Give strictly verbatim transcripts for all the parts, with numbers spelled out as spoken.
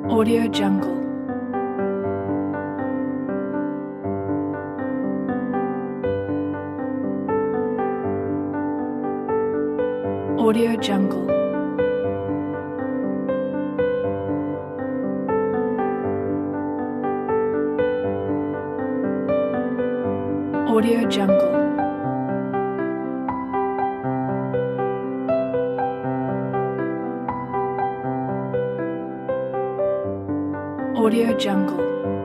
Audio Jungle. Audio Jungle. Audio Jungle. Audio Jungle.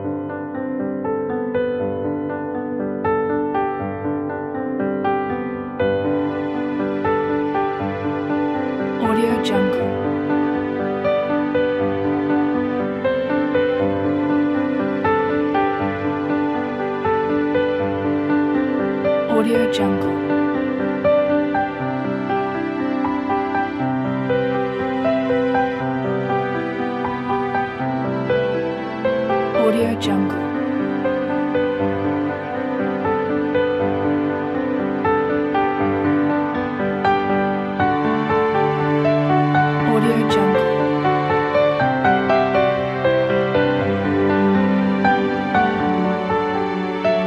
Audio Jungle. Audio Jungle. Audio Jungle. Audio Jungle.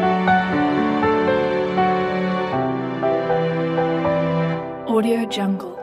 Audio Jungle.